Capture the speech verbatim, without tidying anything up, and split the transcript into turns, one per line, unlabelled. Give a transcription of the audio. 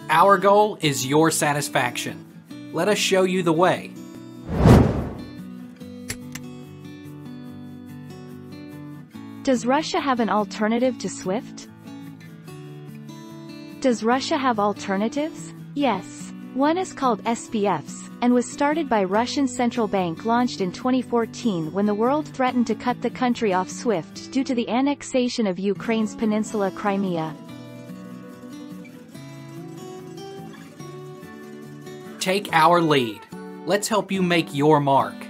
Our goal is your satisfaction. Let us show you the way.
Does Russia have an alternative to SWIFT? Does Russia have alternatives? Yes. One is called S B Fs, and was started by Russian Central Bank, launched in twenty fourteen when the world threatened to cut the country off SWIFT due to the annexation of Ukraine's peninsula Crimea.
Take our lead. Let's help you make your mark.